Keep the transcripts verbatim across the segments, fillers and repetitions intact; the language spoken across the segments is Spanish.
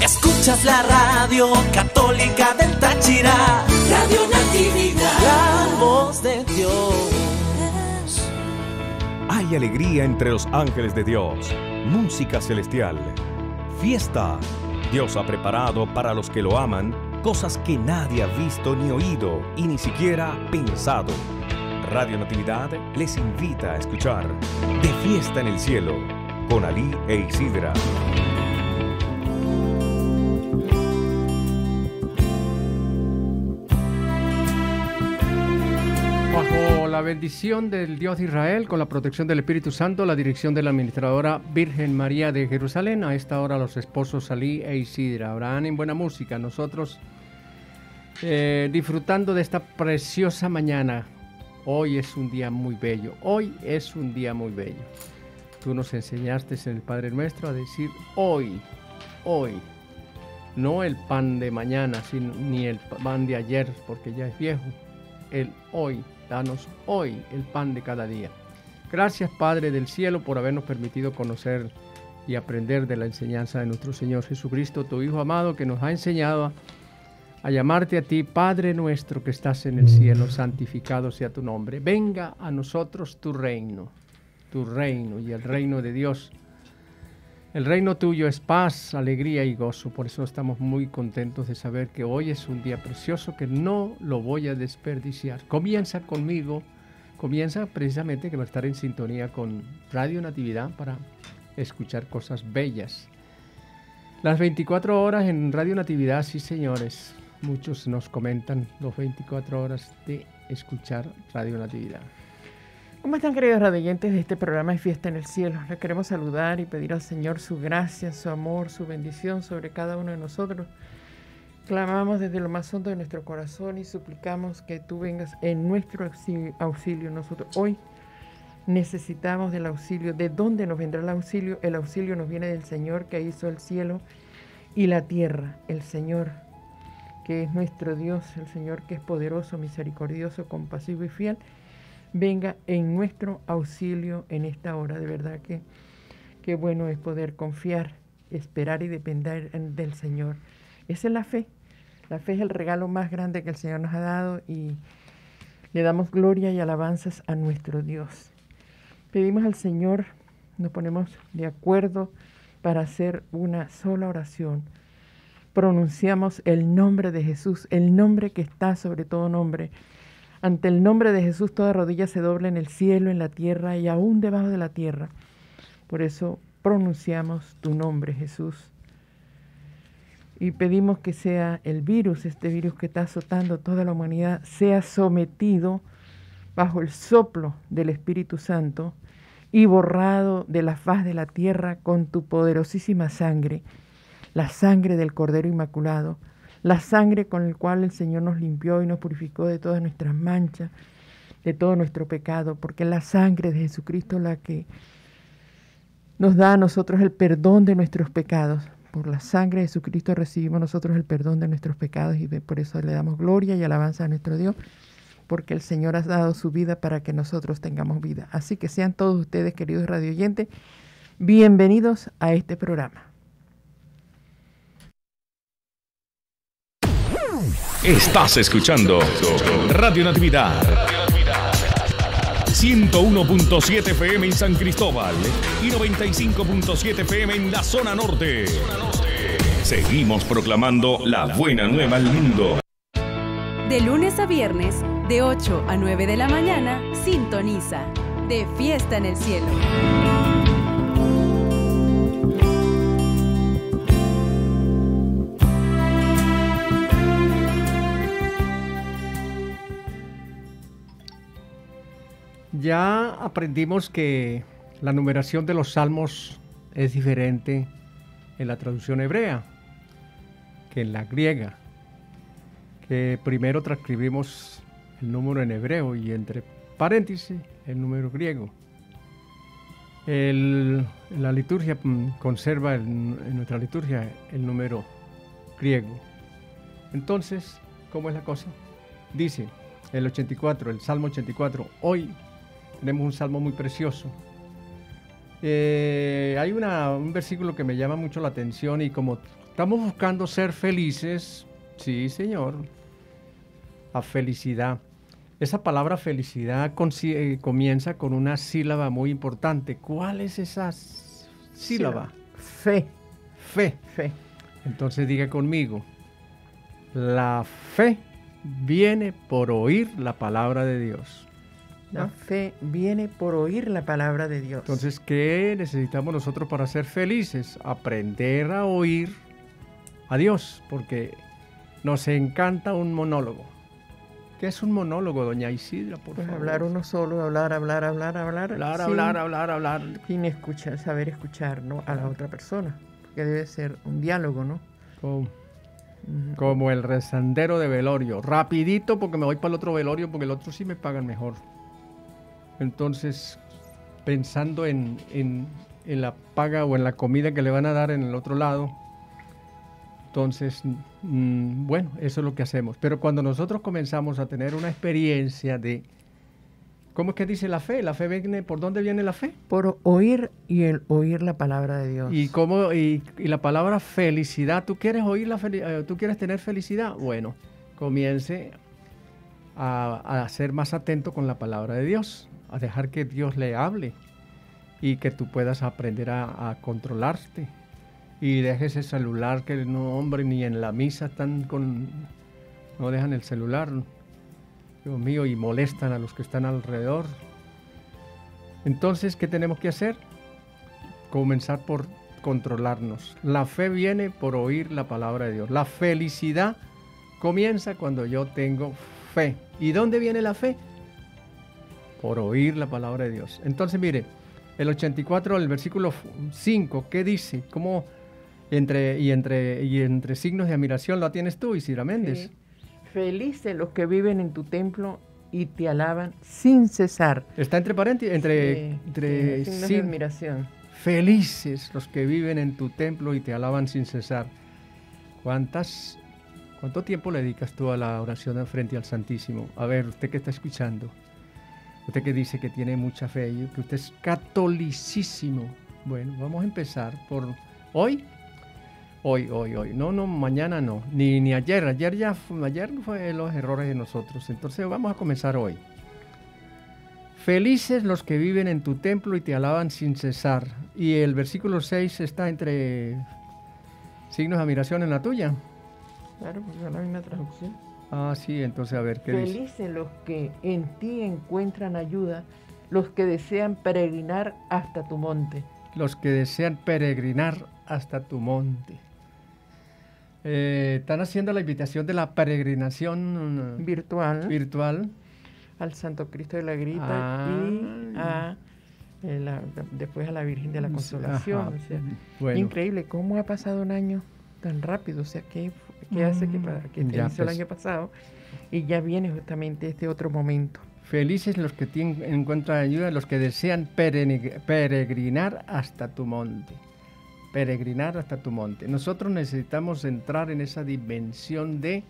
Escuchas la radio católica del Táchira, Radio Natividad, la voz de Dios. Hay alegría entre los ángeles de Dios, música celestial, fiesta. Dios ha preparado para los que lo aman cosas que nadie ha visto ni oído y ni siquiera pensado. Radio Natividad les invita a escuchar De Fiesta en el Cielo con Alí e Isidra. Bajo la bendición del Dios de Israel, con la protección del Espíritu Santo, la dirección de la administradora Virgen María de Jerusalén, a esta hora los esposos Alí e Isidra. Abraham en buena música, nosotros eh, disfrutando de esta preciosa mañana. Hoy es un día muy bello, hoy es un día muy bello. Tú nos enseñaste en el Padre Nuestro a decir hoy, hoy. No el pan de mañana, sino, ni el pan de ayer, porque ya es viejo. El hoy, danos hoy el pan de cada día. Gracias, Padre del cielo, por habernos permitido conocer y aprender de la enseñanza de nuestro Señor Jesucristo, tu Hijo amado, que nos ha enseñado a, a llamarte a ti, Padre nuestro que estás en el cielo, santificado sea tu nombre. Venga a nosotros tu reino, tu reino y el reino de Dios. El reino tuyo es paz, alegría y gozo. Por eso estamos muy contentos de saber que hoy es un día precioso que no lo voy a desperdiciar. Comienza conmigo, comienza precisamente que va a estar en sintonía con Radio Natividad para escuchar cosas bellas. Las veinticuatro horas en Radio Natividad, sí señores, muchos nos comentan las veinticuatro horas de escuchar Radio Natividad. ¿Cómo están, queridos radioyentes de este programa de Fiesta en el Cielo? Les queremos saludar y pedir al Señor su gracia, su amor, su bendición sobre cada uno de nosotros. Clamamos desde lo más hondo de nuestro corazón y suplicamos que tú vengas en nuestro auxilio. Nosotros hoy necesitamos del auxilio. ¿De dónde nos vendrá el auxilio? El auxilio nos viene del Señor que hizo el cielo y la tierra. El Señor que es nuestro Dios, el Señor que es poderoso, misericordioso, compasivo y fiel, venga en nuestro auxilio en esta hora. De verdad que qué bueno es poder confiar, esperar y depender del Señor. Esa es la fe. La fe es el regalo más grande que el Señor nos ha dado y le damos gloria y alabanzas a nuestro Dios. Pedimos al Señor, nos ponemos de acuerdo para hacer una sola oración. Pronunciamos el nombre de Jesús, el nombre que está sobre todo nombre. Ante el nombre de Jesús toda rodilla se dobla en el cielo, en la tierra y aún debajo de la tierra. Por eso pronunciamos tu nombre, Jesús. Y pedimos que sea el virus, este virus que está azotando toda la humanidad, sea sometido bajo el soplo del Espíritu Santo y borrado de la faz de la tierra con tu poderosísima sangre, la sangre del Cordero Inmaculado, la sangre con la cual el Señor nos limpió y nos purificó de todas nuestras manchas, de todo nuestro pecado, porque es la sangre de Jesucristo la que nos da a nosotros el perdón de nuestros pecados. Por la sangre de Jesucristo recibimos nosotros el perdón de nuestros pecados y por eso le damos gloria y alabanza a nuestro Dios, porque el Señor ha dado su vida para que nosotros tengamos vida. Así que sean todos ustedes, queridos radioyentes, bienvenidos a este programa. Estás escuchando Radio Natividad ciento uno punto siete F M en San Cristóbal y noventa y cinco punto siete F M en la zona norte. Seguimos proclamando la buena nueva al mundo. De lunes a viernes, de ocho a nueve de la mañana, sintoniza De Fiesta en el Cielo. Ya aprendimos que la numeración de los salmos es diferente en la traducción hebrea que en la griega, que primero transcribimos el número en hebreo y entre paréntesis el número griego. El, la liturgia conserva el, en nuestra liturgia el número griego. Entonces, ¿cómo es la cosa? Dice el ochenta y cuatro, el Salmo ochenta y cuatro, hoy tenemos un salmo muy precioso. Eh, hay una, un versículo que me llama mucho la atención y como estamos buscando ser felices, sí, Señor, a felicidad. Esa palabra felicidad consi- eh, comienza con una sílaba muy importante. ¿Cuál es esa s- sílaba? Fe, Fe. fe. Entonces diga conmigo, la fe viene por oír la palabra de Dios. La ¿no? fe viene por oír la palabra de Dios. Entonces, ¿qué necesitamos nosotros para ser felices? Aprender a oír a Dios, porque nos encanta un monólogo. ¿Qué es un monólogo, doña Isidra, por pues favor? hablar uno solo, hablar, hablar, hablar, hablar. Hablar, sin- hablar, hablar, hablar. Sin escuchar, saber escuchar, ¿no? A la otra persona. Porque debe ser un diálogo, ¿no? Como, Ujú. como el rezandero de velorio. Rapidito porque me voy para el otro velorio porque el otro sí me pagan mejor. Entonces, pensando en, en, en la paga o en la comida que le van a dar en el otro lado, entonces, mm, bueno, eso es lo que hacemos. Pero cuando nosotros comenzamos a tener una experiencia de, ¿cómo es que dice la fe? La fe viene, ¿por dónde viene la fe? Por oír y el oír la palabra de Dios. Y cómo y, y la palabra felicidad, ¿tú quieres oír la fel- eh, tú quieres tener felicidad? Bueno, comience a, a ser más atento con la palabra de Dios, a dejar que Dios le hable y que tú puedas aprender a, a controlarte. Y dejes ese celular que no, hombre, ni en la misa están con, no dejan el celular, Dios mío, y molestan a los que están alrededor. Entonces, ¿qué tenemos que hacer? Comenzar por controlarnos. La fe viene por oír la palabra de Dios. La felicidad comienza cuando yo tengo fe. ¿Y dónde viene la fe? Por oír la palabra de Dios. Entonces, mire, el ochenta y cuatro, el versículo cinco, ¿qué dice? ¿Cómo entre, y, entre, y entre signos de admiración lo tienes tú, Isidra Méndez? Sí. Felices los que viven en tu templo y te alaban sin cesar. Está entre paréntesis, entre, Sí, entre sí, signos de sin- admiración. felices los que viven en tu templo y te alaban sin cesar. ¿Cuántas, ¿Cuánto tiempo le dedicas tú a la oración frente al Santísimo? A ver, usted que está escuchando, usted que dice que tiene mucha fe y que usted es catolicísimo. Bueno, vamos a empezar por hoy. Hoy, hoy, hoy. No, no, mañana no. Ni, ni ayer. Ayer ya fue, ayer fue los errores de nosotros. Entonces vamos a comenzar hoy. Felices los que viven en tu templo y te alaban sin cesar. Y el versículo seis está entre signos de admiración en la tuya. Claro, porque es la misma traducción. Ah, sí, entonces a ver, ¿qué dice? Felices los que en ti encuentran ayuda, los que desean peregrinar hasta tu monte. Los que desean peregrinar hasta tu monte. Eh, están haciendo la invitación de la peregrinación uh, Virtual virtual. al Santo Cristo de la Grita Ah. y a, eh, la- después a la Virgen de la Consolación. Ajá. O sea, Bueno. increíble cómo ha pasado un año tan rápido. O sea, ¿qué, qué hace que, para, que Ya, inició pues. el año pasado? Y ya viene justamente este otro momento. Felices los que tien- encuentran ayuda, los que desean perene- peregrinar hasta tu monte. Peregrinar hasta tu monte. Nosotros necesitamos entrar en esa dimensión de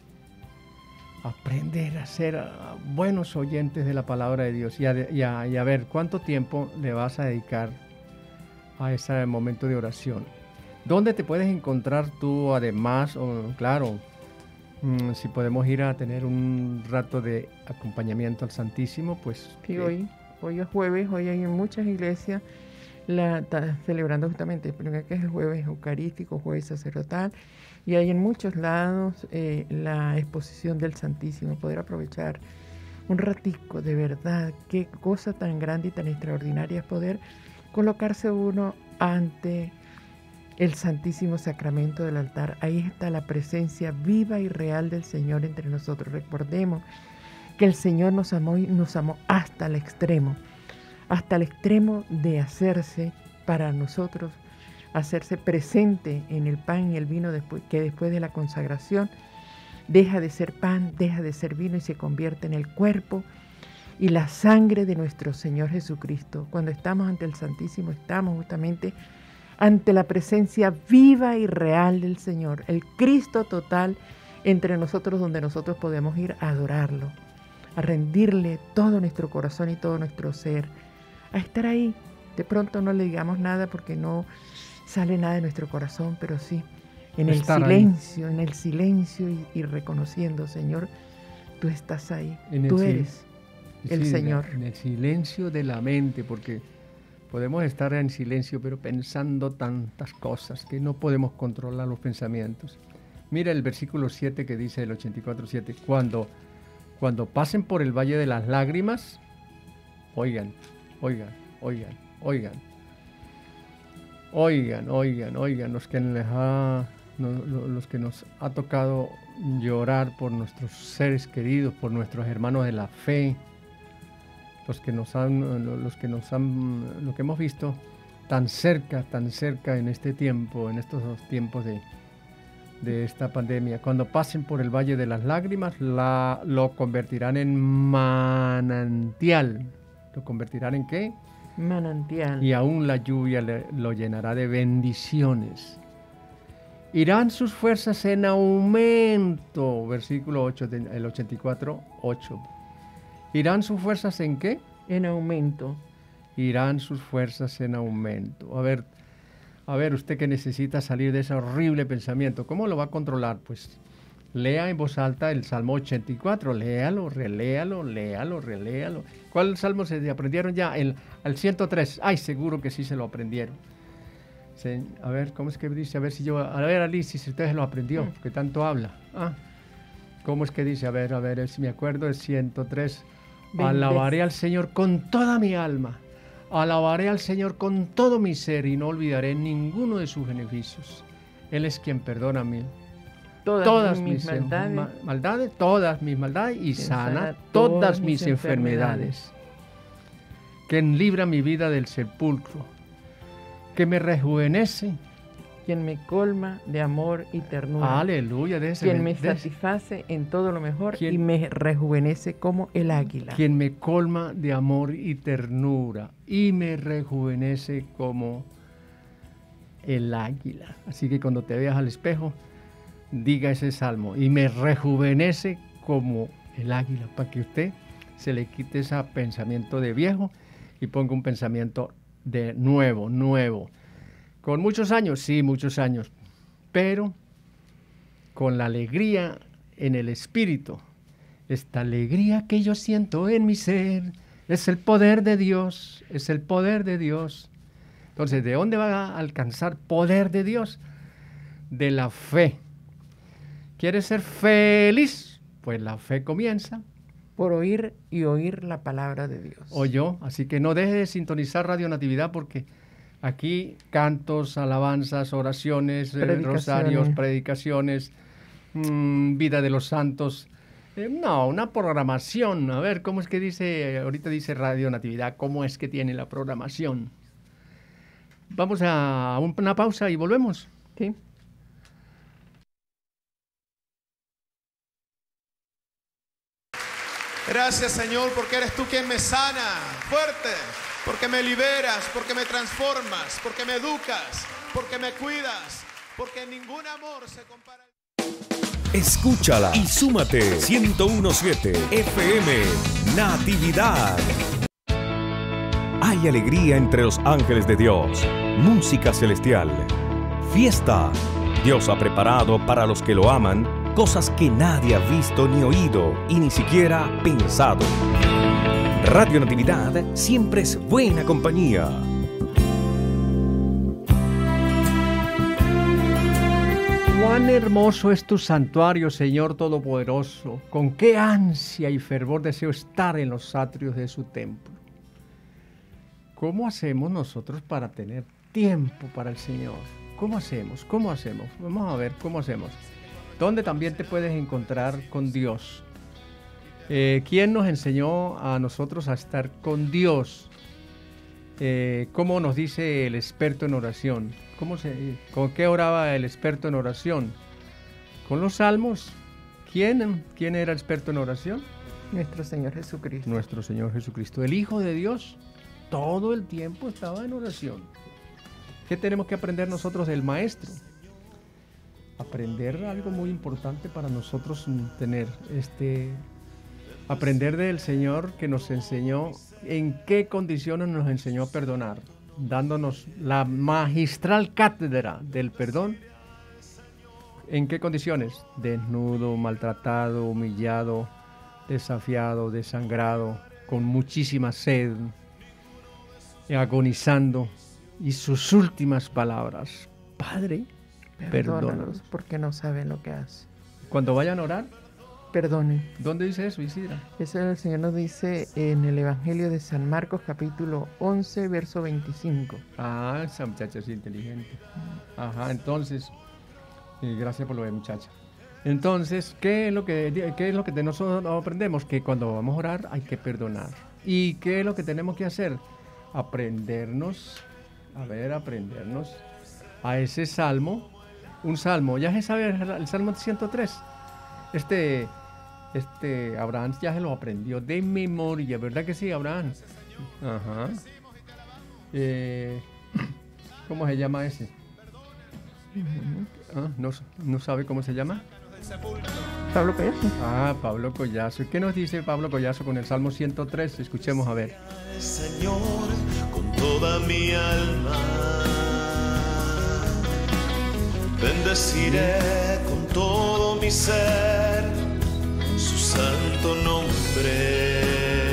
aprender a ser ah, buenos oyentes de la palabra de Dios y a, y a- y a ver cuánto tiempo le vas a dedicar a ese momento de oración. ¿Dónde te puedes encontrar tú además? O, claro, mm, si podemos ir a tener un rato de acompañamiento al Santísimo, pues... Sí, que- hoy, hoy es jueves, hoy hay en muchas iglesias la, está celebrando justamente, primero que es el jueves eucarístico, jueves sacerdotal, y hay en muchos lados eh, la exposición del Santísimo, poder aprovechar un ratico, de verdad, qué cosa tan grande y tan extraordinaria es poder colocarse uno ante el Santísimo Sacramento del altar. Ahí está la presencia viva y real del Señor entre nosotros. Recordemos que el Señor nos amó y nos amó hasta el extremo, hasta el extremo de hacerse para nosotros, hacerse presente en el pan y el vino después, que después de la consagración deja de ser pan, deja de ser vino y se convierte en el cuerpo y la sangre de nuestro Señor Jesucristo. Cuando estamos ante el Santísimo, estamos justamente ante la presencia viva y real del Señor, el Cristo total entre nosotros, donde nosotros podemos ir a adorarlo, a rendirle todo nuestro corazón y todo nuestro ser, a estar ahí De pronto no le digamos nada porque no sale nada de nuestro corazón, pero sí, en el Estar silencio, ahí. en el silencio y, y reconociendo, Señor, tú estás ahí, En tú el sil- eres el Sí, Señor. En el silencio de la mente, porque podemos estar en silencio, pero pensando tantas cosas que no podemos controlar los pensamientos. Mira el versículo siete que dice el ochenta y cuatro siete. Cuando, cuando pasen por el valle de las lágrimas, oigan, oigan, oigan, oigan. Oigan, oigan, oigan, los que, les ha, no, los que nos ha tocado llorar por nuestros seres queridos, por nuestros hermanos de la fe, los que nos han, los que nos han, lo que hemos visto tan cerca, tan cerca en este tiempo, en estos dos tiempos de, de esta pandemia. Cuando pasen por el valle de las lágrimas, la, lo convertirán en manantial. ¿Lo convertirán en qué? Manantial. Y aún la lluvia le, lo llenará de bendiciones. Irán sus fuerzas en aumento. Versículo ocho, el ochenta y cuatro, ocho. ¿Irán sus fuerzas en qué? En aumento. Irán sus fuerzas en aumento. A ver, a ver, usted que necesita salir de ese horrible pensamiento, ¿cómo lo va a controlar? Pues lea en voz alta el Salmo ochenta y cuatro, léalo, reléalo, léalo, reléalo. ¿Cuál salmo se aprendieron ya? El, el ciento tres. Ay, seguro que sí se lo aprendieron. Se, a ver, ¿cómo es que dice? A ver si yo, a ver, Alicia, si usted se lo aprendió, que tanto habla. Ah, ¿cómo es que dice? A ver, a ver, si me acuerdo, el ciento tres. Alabaré al Señor con toda mi alma. Alabaré al Señor con todo mi ser y no olvidaré ninguno de sus beneficios. Él es quien perdona mi Todas, todas mis, mis maldades, ma- maldades, todas mis maldades y quien sana sana todas, todas mis mis enfermedades. Quien libra mi vida del sepulcro, que me rejuvenece. quien me colma de amor y ternura. Aleluya, de ese, Quien me de ese- satisface en todo lo mejor ¿Quién? y me rejuvenece como el águila. quien me colma de amor y ternura y me rejuvenece como el águila. Así que cuando te veas al espejo, diga ese salmo, y me rejuvenece como el águila, para que usted se le quite ese pensamiento de viejo y ponga un pensamiento de nuevo, nuevo. Con muchos años, sí, muchos años, pero con la alegría en el espíritu. Esta alegría que yo siento en mi ser es el poder de Dios, es el poder de Dios. Entonces, ¿de dónde va a alcanzar poder de Dios? De la fe. ¿Quieres ser feliz? Pues la fe comienza. Por oír y oír la palabra de Dios. O yo, así que no deje de sintonizar Radio Natividad porque aquí cantos, alabanzas, oraciones, eh, Predicaciones. rosarios, predicaciones, mmm, vida de los santos. Eh, no, una programación. A ver, ¿cómo es que dice, ahorita dice Radio Natividad, cómo es que tiene la programación? Vamos a un- una pausa y volvemos. ¿Sí? Gracias, Señor, porque eres tú quien me sana. Fuerte. Porque me liberas, porque me transformas, porque me educas, porque me cuidas, porque ningún amor se compara. Escúchala y súmate ciento uno punto siete F M Natividad. Hay alegría entre los ángeles de Dios, música celestial, fiesta. Dios ha preparado para los que lo aman cosas que nadie ha visto ni oído y ni siquiera pensado. Radio Natividad siempre es buena compañía. Cuán hermoso es tu santuario, Señor Todopoderoso. Con qué ansia y fervor deseo estar en los atrios de su templo. ¿Cómo hacemos nosotros para tener tiempo para el Señor? ¿Cómo hacemos? ¿Cómo hacemos? Vamos a ver cómo hacemos. ¿Dónde también te puedes encontrar con Dios? Eh, ¿Quién nos enseñó a nosotros a estar con Dios? Eh, ¿Cómo nos dice el experto en oración? ¿Cómo se, ¿Con qué oraba el experto en oración? ¿Con los salmos? ¿Quién, ¿Quién era el experto en oración? Nuestro Señor Jesucristo. Nuestro Señor Jesucristo, el Hijo de Dios. Todo el tiempo estaba en oración. ¿Qué tenemos que aprender nosotros del Maestro? Aprender algo muy importante para nosotros tener, este, aprender del Señor que nos enseñó en qué condiciones nos enseñó a perdonar. dándonos la magistral cátedra del perdón. ¿En qué condiciones? Desnudo, maltratado, humillado, desafiado, desangrado, con muchísima sed, agonizando, y sus últimas palabras: Padre, perdónalos, porque no saben lo que hacen. Cuando vayan a orar, perdonen. ¿Dónde dice eso, Isidra? Eso el Señor nos dice en el Evangelio de San Marcos, capítulo once, verso veinticinco. Ah, esa muchacha es inteligente. Ajá, entonces, eh, gracias por lo de muchacha. Entonces, ¿qué es lo que, qué es lo que de nosotros aprendemos? Que cuando vamos a orar hay que perdonar. ¿Y qué es lo que tenemos que hacer? Aprendernos, a ver, aprendernos a ese salmo. Un salmo, ya se sabe el Salmo ciento tres. Este, este, Abraham ya se lo aprendió de memoria, ¿verdad que sí, Abraham? Ajá. Eh, ¿Cómo se llama ese? Uh-huh. Ah, no, ¿No sabe cómo se llama? Pablo Collazo. Ah, Pablo Collazo. ¿Qué nos dice Pablo Collazo con el Salmo ciento tres? Escuchemos a ver. Señor, con toda mi alma, bendeciré con todo mi ser su santo nombre.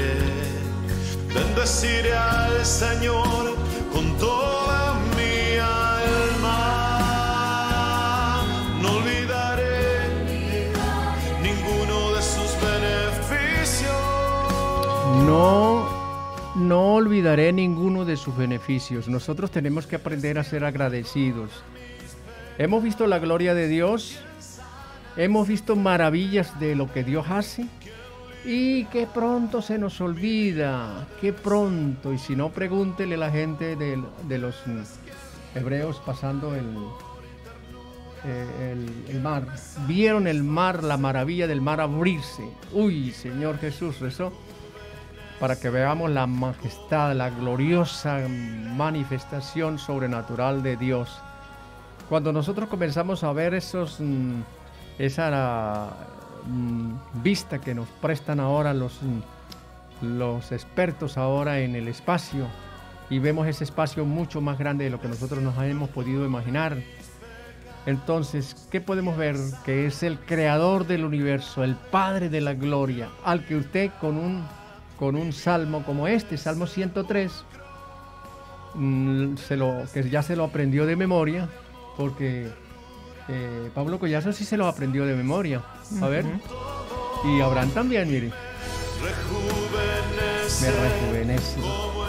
Bendeciré al Señor con toda mi alma. No olvidaré ninguno de sus beneficios. No, no olvidaré ninguno de sus beneficios. Nosotros tenemos que aprender a ser agradecidos. Hemos visto la gloria de Dios, hemos visto maravillas de lo que Dios hace, y que pronto se nos olvida, que pronto, y si no, pregúntele a la gente de, de los hebreos pasando el, eh, el, el mar. Vieron el mar, la maravilla del mar abrirse. Uy, Señor Jesús rezó para que veamos la majestad, la gloriosa manifestación sobrenatural de Dios. Cuando nosotros comenzamos a ver esos, esa vista que nos prestan ahora los, los expertos ahora en el espacio, y vemos ese espacio mucho más grande de lo que nosotros nos hemos podido imaginar, entonces, ¿qué podemos ver? Que es el creador del universo, el Padre de la gloria, al que usted con un, con un salmo como este, Salmo ciento tres, se lo, que ya se lo aprendió de memoria, porque eh, Pablo Collazo sí se lo aprendió de memoria. A ver. Y Abraham también, mire. Me rejuvenece.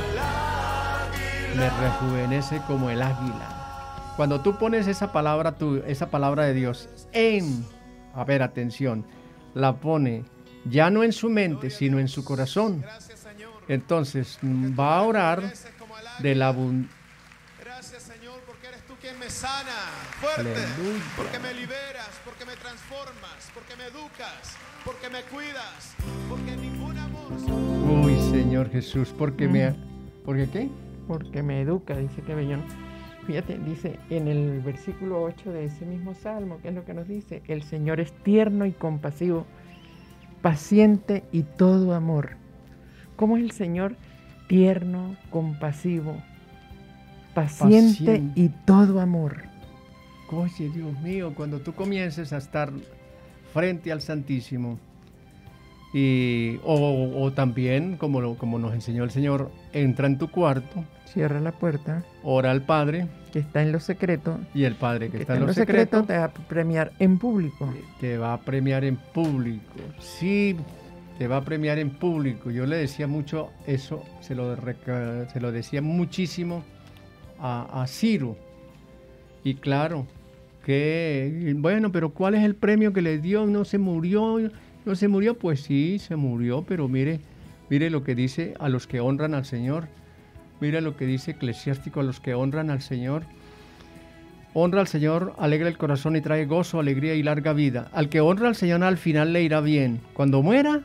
Me rejuvenece como el águila. Cuando tú pones esa palabra, tú, esa palabra de Dios en, a ver, atención, la pone ya no en su mente, sino en su corazón. Entonces va a orar de la abundancia. Quien me sana, fuerte, Aleluya. Porque me liberas, porque me transformas, porque me educas, porque me cuidas, porque ningún amor. Uy, Señor Jesús, porque mm. me, ¿porque qué? Porque me educa, dice que Bellón. Fíjate, dice en el versículo ocho de ese mismo salmo, ¿qué es lo que nos dice? El Señor es tierno y compasivo, paciente y todo amor. ¿Cómo es el Señor? Tierno, compasivo, paciente, paciente y todo amor. Oye, Dios mío, cuando tú comiences a estar frente al Santísimo, y, o, o también, como, lo, como nos enseñó el Señor, entra en tu cuarto, cierra la puerta, ora al Padre, que está en lo secreto, y el Padre que, que está, está en lo secreto, secreto te va a premiar en público. Te va a premiar en público, sí, te va a premiar en público. Yo le decía mucho eso, se lo, se lo decía muchísimo A, a Ciro, y claro que bueno, pero ¿cuál es el premio que le dio? No se murió, no se murió, pues sí, se murió, pero mire, mire lo que dice a los que honran al Señor, mire lo que dice Eclesiástico a los que honran al Señor: honra al Señor, alegra el corazón y trae gozo, alegría y larga vida. Al que honra al Señor al final le irá bien. Cuando muera,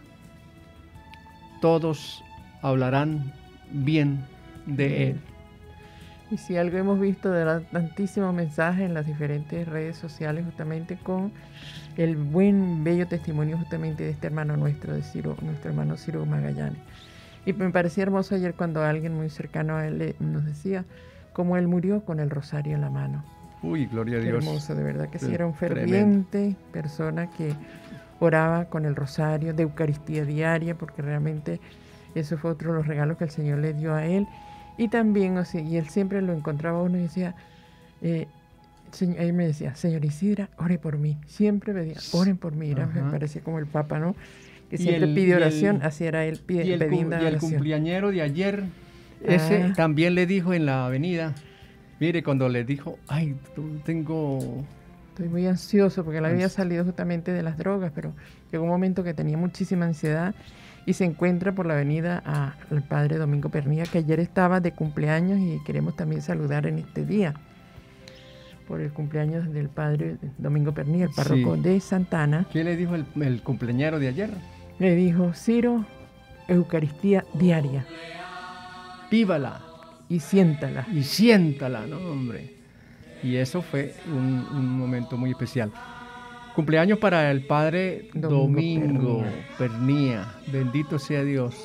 todos hablarán bien de él. Y si algo hemos visto de los tantísimos mensajes en las diferentes redes sociales, justamente con el buen, bello testimonio justamente de este hermano nuestro, de Ciro, nuestro hermano Ciro Magallanes. Y me parecía hermoso ayer cuando alguien muy cercano a él le- nos decía cómo él murió con el rosario en la mano. Uy, gloria a Qué Dios. hermoso, de verdad que sí, Sí, era un tremendo. ferviente persona que oraba con el rosario de Eucaristía diaria, porque realmente eso fue otro de los regalos que el Señor le dio a él. Y también, o sea, y él siempre lo encontraba a uno y decía, eh, señor, él me decía, señor Isidra, ore por mí. Siempre me decía, oren por mí. Era, me Ajá. parecía como el Papa, ¿no? Que Y siempre el- pide y el- oración, así era él pide, Y el, cum- pidiendo y el oración. cumpleañero de ayer, ese Ah. también le dijo en la avenida, mire, cuando le dijo, ay, tú tengo... Estoy muy ansioso porque él había Ansi- salido justamente de las drogas, pero llegó un momento que tenía muchísima ansiedad y se encuentra por la avenida a- al padre Domingo Pernía, que ayer estaba de cumpleaños y queremos también saludar en este día por el cumpleaños del padre Domingo Pernía, el párroco Sí. de Santana. ¿Qué le dijo el, el cumpleañero de ayer? Le dijo, Ciro, Eucaristía diaria Vívala y siéntala. y siéntala, ¿no, hombre? Y eso fue un, un momento muy especial. Cumpleaños para el padre Domingo Domingo Pernía. Bendito sea Dios.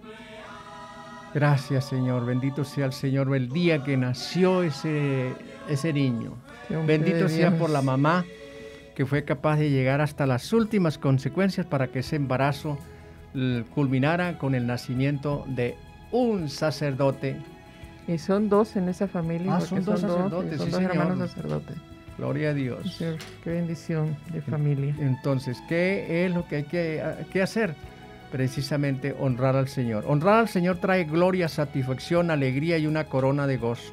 Gracias, Señor. Bendito sea el Señor el día que nació ese, ese niño. Qué hombre Bendito de sea Dios. por la mamá que fue capaz de llegar hasta las últimas consecuencias para que ese embarazo l- culminara con el nacimiento de un sacerdote. Y son dos en esa familia. Ah, porque son dos sacerdotes, Son sí, dos señor. hermanos sacerdotes. Gloria a Dios. Señor, qué bendición de familia. Entonces, ¿qué es lo que hay que, que hacer? Precisamente honrar al Señor. Honrar al Señor trae gloria, satisfacción, alegría y una corona de gozo.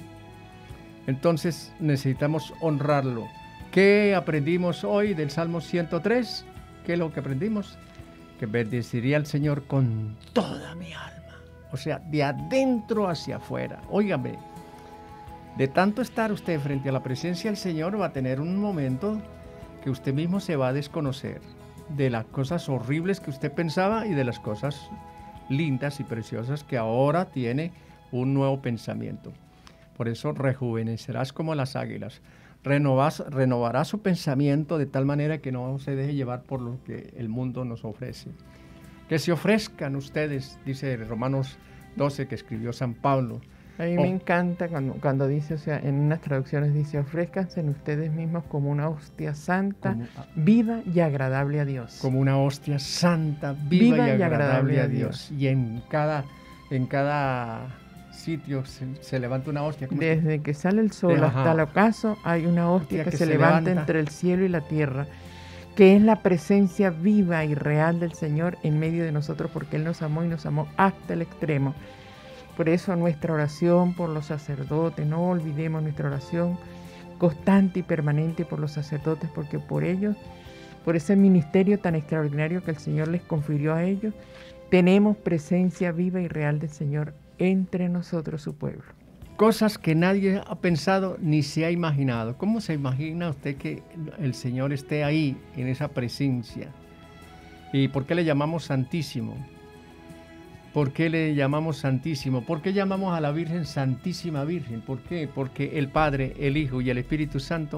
Entonces necesitamos honrarlo. ¿Qué aprendimos hoy del Salmo ciento tres? ¿Qué es lo que aprendimos? Que bendeciría al Señor con toda mi alma. O sea, de adentro hacia afuera. Óigame, de tanto estar usted frente a la presencia del Señor va a tener un momento que usted mismo se va a desconocer de las cosas horribles que usted pensaba y de las cosas lindas y preciosas que ahora tiene un nuevo pensamiento. Por eso rejuvenecerás como las águilas. Renovas, renovará su pensamiento de tal manera que no se deje llevar por lo que el mundo nos ofrece. Que se ofrezcan ustedes, dice Romanos doce que escribió San Pablo. A mí Oh. me encanta cuando, cuando dice, o sea, en unas traducciones dice, ofrézcanse en ustedes mismos como una hostia santa, Como, viva y agradable a Dios. como una hostia santa, viva, Viva y y agradable, agradable a a Dios. Y en cada, en cada sitio se, se levanta una hostia. ¿Cómo es? Desde que sale el sol Ajá. hasta el ocaso hay una hostia Hostia que, que se, se levanta, levanta. entre el cielo y la tierra, que es la presencia viva y real del Señor en medio de nosotros, porque Él nos amó y nos amó hasta el extremo. Por eso nuestra oración por los sacerdotes, no olvidemos nuestra oración constante y permanente por los sacerdotes, porque por ellos, por ese ministerio tan extraordinario que el Señor les confirió a ellos, tenemos presencia viva y real del Señor entre nosotros, su pueblo. Cosas que nadie ha pensado ni se ha imaginado. ¿Cómo se imagina usted que el Señor esté ahí, en esa presencia? ¿Y por qué le llamamos Santísimo? ¿Por qué le llamamos Santísimo? ¿Por qué llamamos a la Virgen Santísima Virgen? ¿Por qué? Porque el Padre, el Hijo y el Espíritu Santo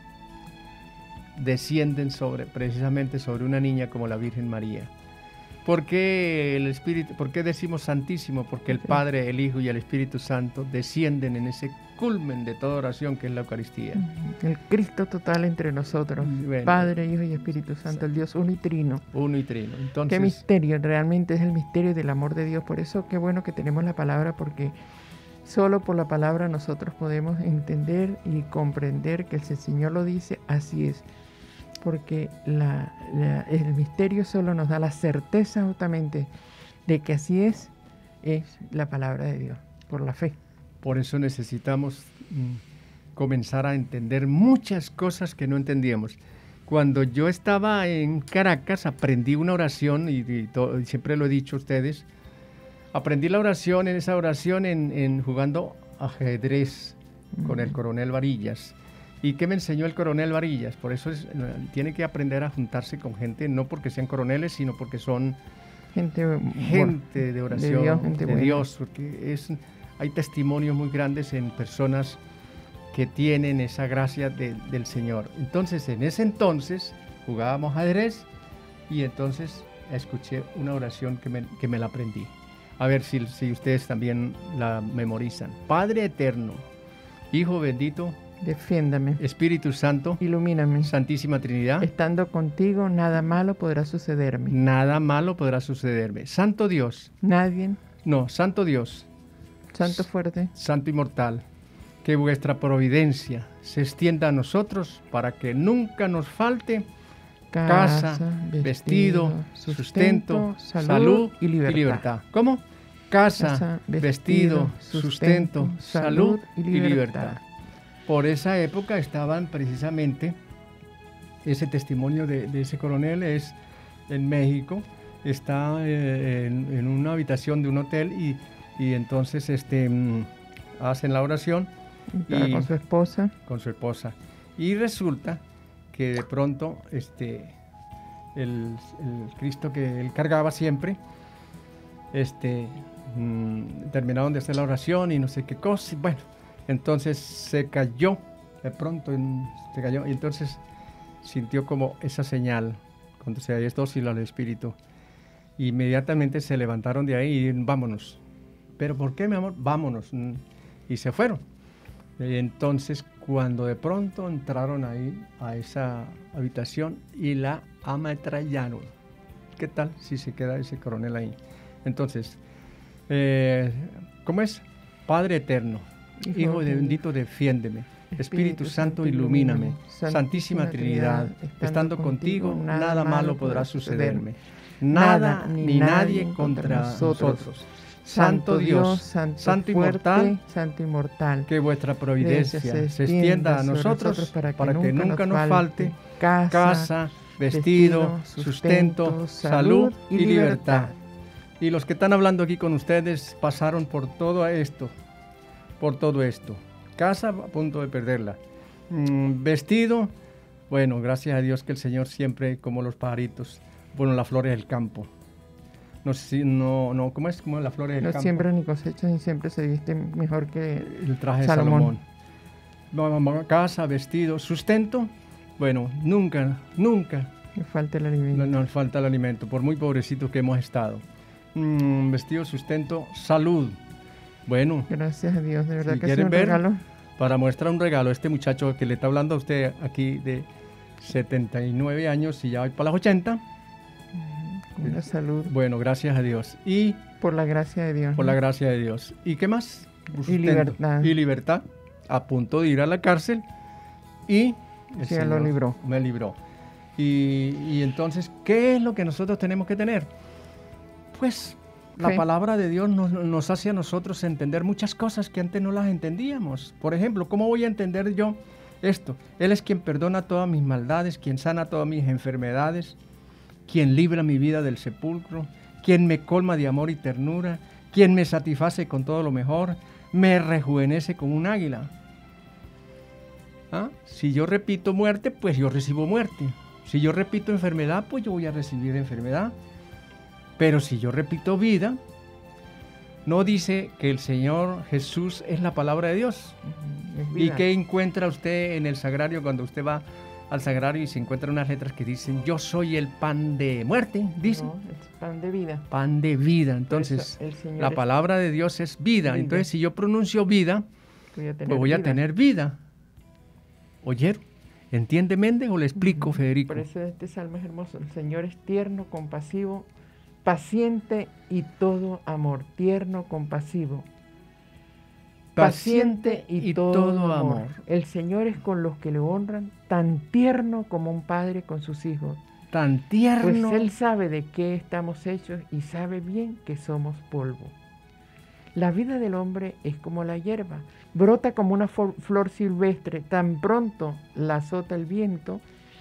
descienden sobre, precisamente sobre una niña como la Virgen María. ¿Por qué el Espíritu, por qué decimos Santísimo? Porque el Padre, el Hijo y el Espíritu Santo descienden en ese culmen de toda oración que es la Eucaristía. El Cristo total entre nosotros, Bueno. Padre, Hijo y Espíritu Santo, el Dios uno y trino. Uno y trino. Entonces, Qué misterio, realmente es el misterio del amor de Dios. Por eso qué bueno que tenemos la palabra, porque solo por la palabra nosotros podemos entender y comprender que el Señor lo dice, así es. Porque la, la- el misterio solo nos da la certeza justamente de que así es, es la palabra de Dios, por la fe. por eso necesitamos mm, comenzar a entender muchas cosas que no entendíamos. Cuando yo estaba en Caracas, aprendí una oración, y, y to- y siempre lo he dicho a ustedes, aprendí la oración, en esa oración, en, en jugando ajedrez con el coronel Varillas. ¿Y qué me enseñó el coronel Varillas? Por eso es, tiene que aprender a juntarse con gente, no porque sean coroneles, sino porque son Gente, bu- gente de oración, de Dios, Dios, gente buena. porque es, hay testimonios muy grandes en personas que tienen esa gracia de- del Señor. Entonces, en ese entonces, jugábamos ajedrez y entonces escuché una oración que me, que me la aprendí. A ver si, si ustedes también la memorizan. Padre eterno, Hijo bendito, Defiéndame. Espíritu Santo, Ilumíname. Santísima Trinidad. Estando contigo, nada malo podrá sucederme. Nada malo podrá sucederme. Santo Dios. Nadie. No, Santo Dios. Santo fuerte. Santo inmortal. Que vuestra providencia se extienda a nosotros para que nunca nos falte casa, vestido, sustento, salud, salud y, libertad. y libertad. ¿Cómo? Casa, casa vestido, sustento, salud y libertad. y libertad. Por esa época estaban precisamente, ese testimonio de, de ese coronel es en México, está eh, en, en una habitación de un hotel y, y entonces este, mm, hacen la oración. Y, con su esposa. Con su esposa. Y resulta que de pronto este, el, el Cristo que él cargaba siempre, este, mmm, terminaron de hacer la oración y no sé qué cosa. Y bueno, entonces se cayó, de pronto en, se cayó y entonces sintió como esa señal, cuando se es dócil al Espíritu. Inmediatamente se levantaron de ahí y vámonos. ¿Pero por qué, mi amor? Vámonos. Y se fueron. Y entonces, cuando de pronto entraron ahí a esa habitación y la ametrallaron. ¿Qué tal si se queda ese coronel ahí? Entonces, eh, ¿cómo es? Padre eterno, Hijo, Hijo de bendito, defiéndeme. Espíritu, Espíritu Santo, ilumíname. Santísima, Santísima Trinidad, estando, estando contigo, contigo, nada malo podrá sucederme. Nada ni nadie contra nosotros. nosotros. Santo Dios, Santo, Santo inmortal, Santo inmortal, que vuestra providencia se, se extienda a nosotros, nosotros para que, para que nunca, nunca nos falte casa, casa vestido, sustento, salud y libertad. Y los que están hablando aquí con ustedes pasaron por todo esto, por todo esto. Casa a punto de perderla. Mm, vestido, bueno, gracias a Dios que el Señor siempre, como los pajaritos, bueno, las flores del campo. No sé si, no, no, ¿cómo es? Como las flores del no campo. No siembran ni cosechan y siempre se visten mejor que el traje de Salomón. Salomón. Casa, vestido, sustento, bueno, nunca, nunca. Nos falta el alimento. No, nos falta el alimento, por muy pobrecitos que hemos estado. Mm, vestido, sustento, salud. Bueno. Gracias a Dios, de verdad si que quieren es un ver, regalo. Para mostrar un regalo, este muchacho que le está hablando a usted aquí de setenta y nueve años y ya va para las ochenta. Con la salud. Bueno, gracias a Dios. Y por la gracia de Dios. Por ¿no? la gracia de Dios. ¿Y qué más? Y libertad. Y libertad. A punto de ir a la cárcel. Y el sí, Señor lo libró. Me libró. Y, y entonces, ¿qué es lo que nosotros tenemos que tener? Pues la sí. palabra de Dios nos, nos hace a nosotros entender muchas cosas que antes no las entendíamos. Por ejemplo, ¿cómo voy a entender yo esto? Él es quien perdona todas mis maldades, quien sana todas mis enfermedades, quien libra mi vida del sepulcro, quien me colma de amor y ternura, quien me satisface con todo lo mejor, me rejuvenece como un águila. ¿Ah? Si yo repito muerte, pues yo recibo muerte. Si yo repito enfermedad, pues yo voy a recibir enfermedad. Pero si yo repito vida, no dice que el Señor Jesús es la palabra de Dios. ¿Y qué encuentra usted en el sagrario cuando usted va al sagrario y se encuentran unas letras que dicen yo soy el pan de muerte? Dice. No, es pan de vida. Pan de vida. Entonces, la palabra de Dios es vida. vida. Entonces, si yo pronuncio vida, voy a tener, pues voy vida. A tener vida. ¿Oyeron? ¿Entiende Méndez o le explico, Federico? Por eso este salmo es hermoso. El Señor es tierno, compasivo, paciente y todo amor. Tierno, compasivo. Paciente y, y todo, todo amor. amor. El Señor es con los que le honran, tan tierno como un padre con sus hijos. Tan tierno. Pues Él sabe de qué estamos hechos y sabe bien que somos polvo. La vida del hombre es como la hierba, brota como una flor silvestre, tan pronto la azota el viento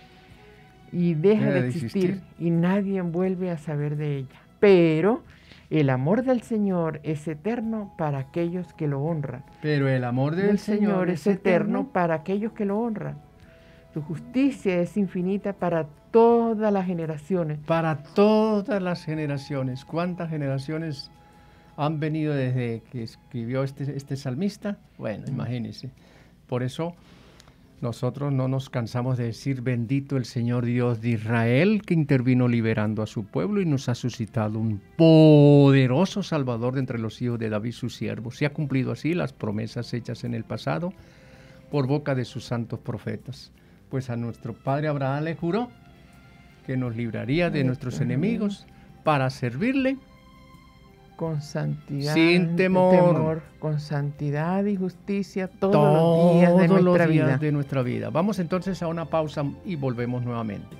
y deja de existir, existir y nadie vuelve a saber de ella. Pero el amor del Señor es eterno para aquellos que lo honran. Pero el amor del, del Señor, Señor es eterno, eterno para aquellos que lo honran. Su justicia es infinita para todas las generaciones. Para todas las generaciones. ¿Cuántas generaciones han venido desde que escribió este, este salmista? Bueno, imagínense. Por eso Nosotros no nos cansamos de decir bendito el Señor Dios de Israel, que intervino liberando a su pueblo y nos ha suscitado un poderoso Salvador de entre los hijos de David, su siervo. Se ha cumplido así las promesas hechas en el pasado por boca de sus santos profetas. Pues a nuestro padre Abraham le juró que nos libraría de nuestros enemigos para servirle con santidad, sin temor, temor, con santidad y justicia todos, todos los días de los nuestra días vida. de nuestra vida. Vamos entonces a una pausa y volvemos nuevamente.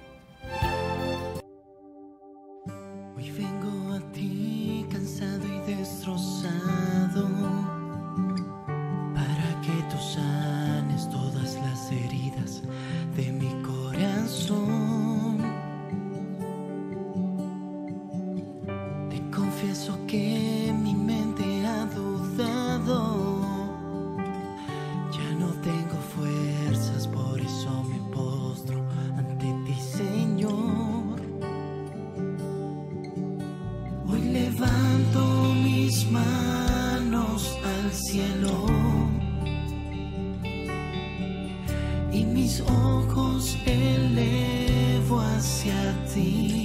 Hoy vengo a ti cansado y destrozado para que tú sanes todas las heridas de mi corazón. Te confieso que mi mente ha dudado, ya no tengo fuerzas, por eso me postro ante ti, Señor. Hoy levanto mis manos al cielo y mis ojos elevo hacia ti.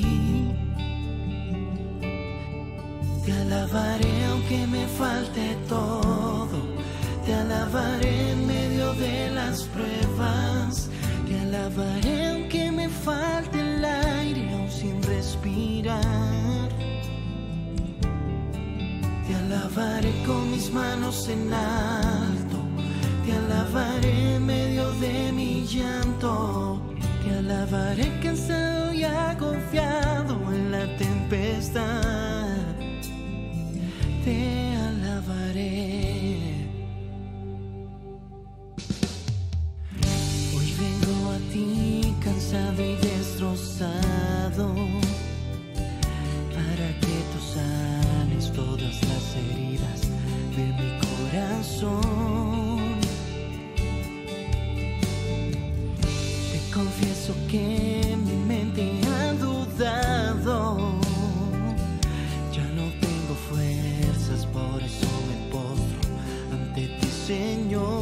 Te alabaré aunque me falte todo, te alabaré en medio de las pruebas, te alabaré aunque me falte el aire aún sin respirar. Te alabaré con mis manos en alto, te alabaré en medio de mi llanto, te alabaré cansado y agobiado en la tempestad. Te alabaré. Hoy vengo a ti cansado y destrozado para que tú sanes todas las heridas de mi corazón. Te confieso que mi mente ha dudado, ya no tengo fuerzas, por eso me postro ante ti, Señor.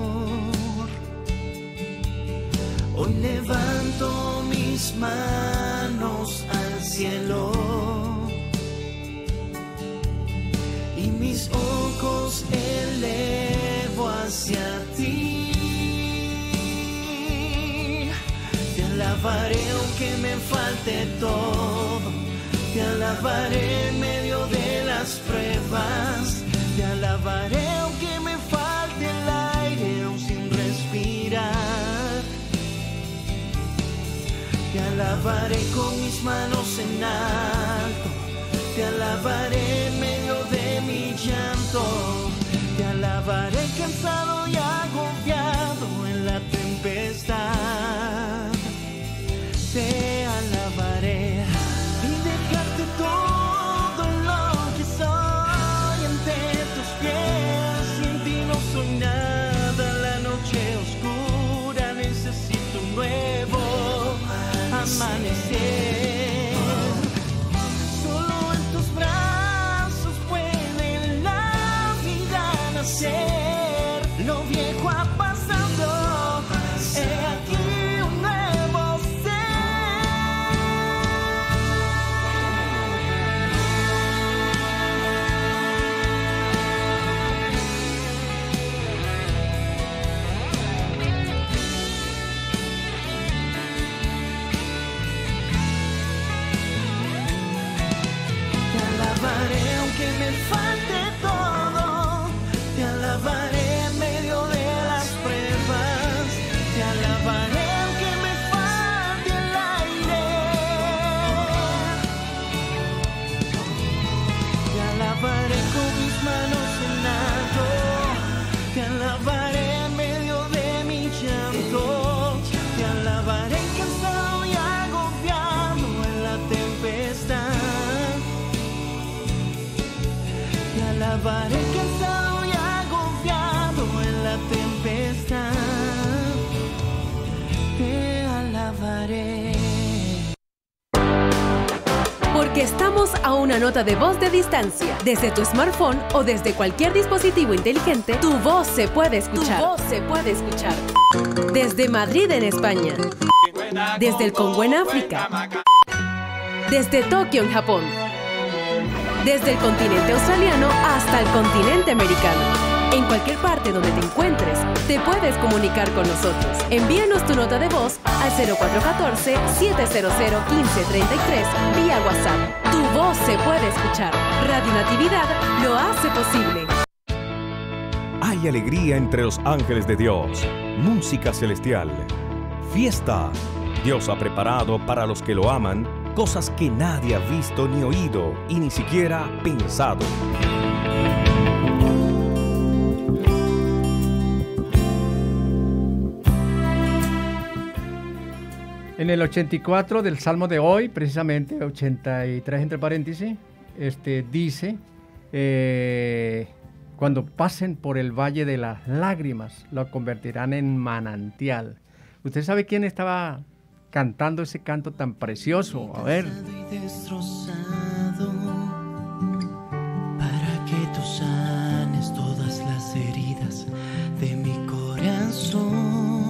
Hoy levanto mis manos al cielo y mis ojos elevo hacia ti. Te alabaré aunque me falte todo, te alabaré en medio de las pruebas, te alabaré aunque me falte el aire aún sin respirar. Te alabaré con mis manos en alto, te alabaré en medio de mi llanto, te alabaré cansado y agobiado en la tempestad. Te alabaré y dejarte todo lo que soy ante tus pies. Sin ti no soy nada, la noche oscura necesito un nuevo amanecer. Solo en tus brazos puede la vida nacer. Lo viejo ha pasado, he aquí un nuevo ser. Te alabaré aunque me falte todo, te alabaré en medio de las pruebas, te alabaré aunque me falte el aire, te alabaré con mis manos en alto, te alabaré en medio de mi llanto, te alabaré cansado y agobiado en la tempestad. Te alabaré cansado y agobiado en la tempestad. Te alabaré. Porque porque estamos a una nota de voz de distancia. Desde tu smartphone o desde cualquier dispositivo inteligente, tu voz se puede escuchar. Tu voz se puede escuchar. Desde Madrid, en España. Desde el Congo, en África. Desde Tokio, en Japón. Desde el continente australiano hasta el continente americano. En cualquier parte donde te encuentres, te puedes comunicar con nosotros. Envíanos tu nota de voz al cero cuatro uno cuatro, siete cero cero, uno cinco tres tres vía WhatsApp. Tu voz se puede escuchar. Radio Natividad lo hace posible. Hay alegría entre los ángeles de Dios, música celestial, fiesta. Dios ha preparado para los que lo aman cosas que nadie ha visto ni oído y ni siquiera pensado. En el ochenta y cuatro del Salmo de hoy, precisamente, ochenta y tres entre paréntesis, este, dice, eh, cuando pasen por el valle de las lágrimas, lo convertirán en manantial. ¿Usted sabe quién estaba cantando ese canto tan precioso? A ver. Para que tú sanes todas las heridas de mi corazón.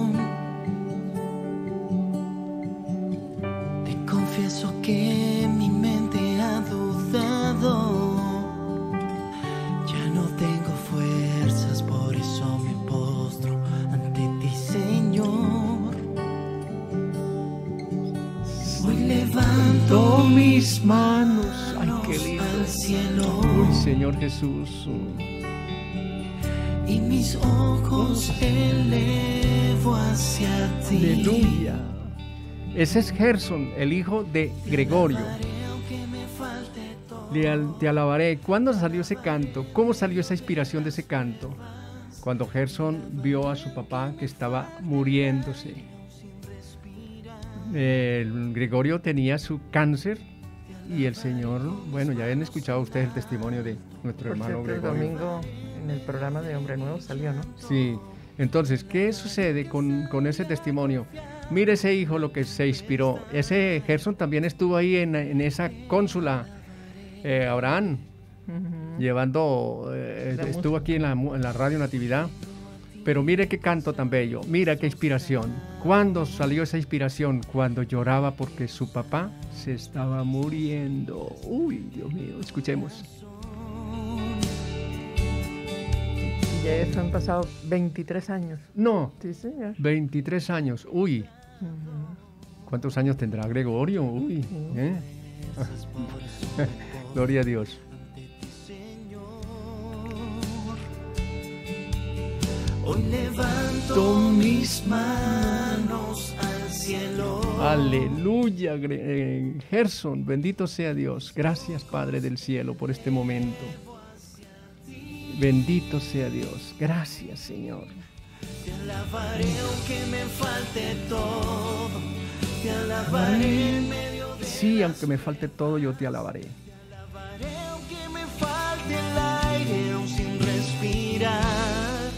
Confieso que mi mente ha dudado, ya no tengo fuerzas, por eso me postro ante ti, Señor. Hoy levanto mis manos Ay, qué lindo. al cielo. Uy, Señor Jesús. Y mis ojos elevo hacia ti. Aleluya. Ese es Gerson, el hijo de Gregorio. Le al- Te alabaré. ¿Cuándo salió ese canto? ¿Cómo salió esa inspiración de ese canto? Cuando Gerson vio a su papá que estaba muriéndose. El Gregorio tenía su cáncer y el Señor, bueno, ya habían escuchado ustedes el testimonio de nuestro Por hermano cierto, el Gregorio. domingo en el programa de Hombre Nuevo salió, ¿no? Sí, entonces, ¿qué sucede con, con ese testimonio? Mire ese hijo lo que se inspiró. Ese Gerson también estuvo ahí en, en esa cónsula, eh, Abraham, Ujú. llevando, eh, La estuvo música. aquí en la, mu- en la Radio Natividad. Pero mire qué canto tan bello, mira qué inspiración. ¿Cuándo salió esa inspiración? Cuando lloraba porque su papá se estaba muriendo. Uy, Dios mío, escuchemos. Y ya eso han pasado veintitrés años. No, Sí, señor. veintitrés años, uy. Ujú. ¿Cuántos años tendrá Gregorio? Uy, ¿eh? Gloria a Dios. Hoy levanto mis manos al cielo. Aleluya, Gre- eh, Gerson, bendito sea Dios. Gracias, Padre del cielo, por este momento. Bendito sea Dios. Gracias, Señor. Te alabaré aunque me falte todo. Te alabaré en medio de Sí, aunque me falte todo, yo te alabaré. Te alabaré aunque me falte el aire aún sin respirar.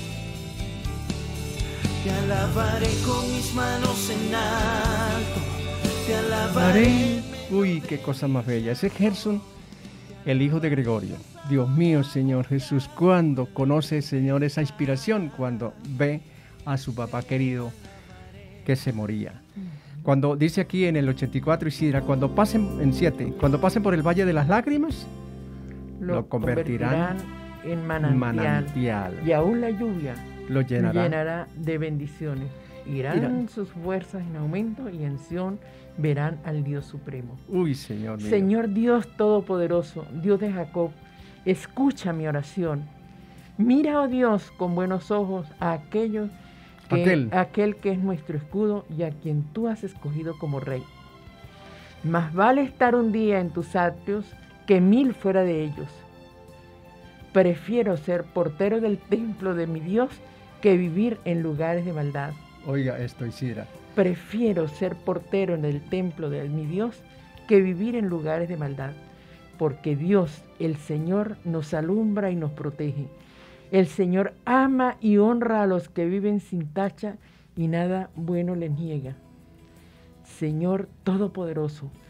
Te alabaré con mis manos en alto. Te alabaré. Uy, qué cosa más bella. Ese es Gerson, el hijo de Gregorio. Dios mío, Señor Jesús, ¿cuándo conoce, Señor, esa inspiración? Cuando ve a su papá querido que se moría. Cuando dice aquí en el ochenta y cuatro, Isidra, cuando pasen, en siete, cuando pasen por el Valle de las Lágrimas, lo convertirán en manantial, manantial. y aún la lluvia Lo llenará. llenará de bendiciones. Irán Irán. sus fuerzas en aumento y en Sión verán al Dios Supremo. Uy, Señor mío. Señor Dios Todopoderoso, Dios de Jacob, escucha mi oración. Mira, oh Dios, con buenos ojos a aquellos que, Aquel. aquel que es nuestro escudo y a quien tú has escogido como rey. Más vale estar un día en tus atrios que mil fuera de ellos. Prefiero ser portero del templo de mi Dios que vivir en lugares de maldad. Oiga esto, Isidra. Prefiero ser portero en el templo de mi Dios que vivir en lugares de maldad, porque Dios, el Señor, nos alumbra y nos protege. El Señor ama y honra a los que viven sin tacha y nada bueno les niega. Señor Todopoderoso,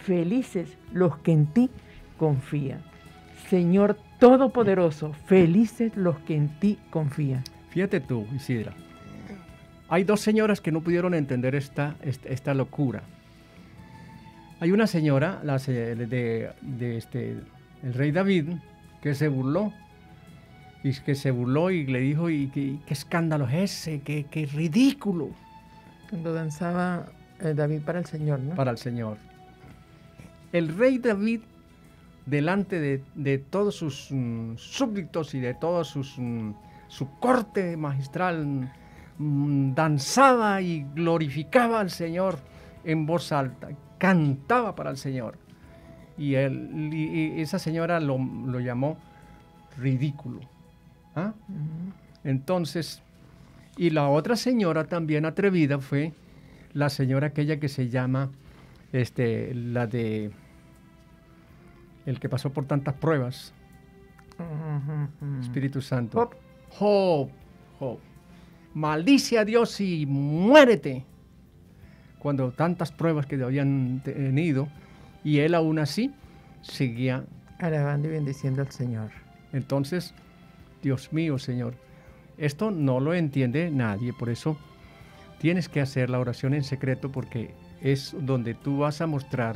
felices los que en ti confían. Señor Todopoderoso, felices los que en ti confían. Fíjate tú, Isidra. Hay dos señoras que no pudieron entender esta, esta, esta locura. Hay una señora, la, de, de este, el rey David, que se burló. Y que se burló y le dijo, y qué, qué escándalo es ese, qué, qué ridículo. Cuando danzaba eh, David para el Señor, ¿no? Para el Señor. El rey David, delante de, de todos sus mm, súbditos y de toda sus, mm, su corte magistral, mm, danzaba y glorificaba al Señor en voz alta, cantaba para el Señor. Y, él, y, y esa señora lo, lo llamó ridículo. ¿Ah? Uh-huh. Entonces, y la otra señora también atrevida fue la señora aquella que se llama, este, la de, el que pasó por tantas pruebas, uh-huh. Espíritu Santo. Job. Job, Job. Maldice a Dios y muérete. Cuando tantas pruebas que habían tenido, y él aún así seguía alabando y bendiciendo al Señor. Entonces, Dios mío, Señor, esto no lo entiende nadie, por eso tienes que hacer la oración en secreto, porque es donde tú vas a mostrar